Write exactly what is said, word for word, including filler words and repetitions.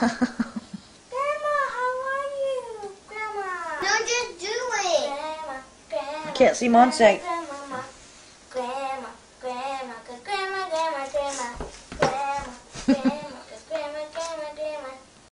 Grandma, how are you? Grandma. No, just do it. Grandma, grandma. I can't see Monse. Grandma, grandma, grandma, grandma, grandma, grandma, grandma, grandma, grandma.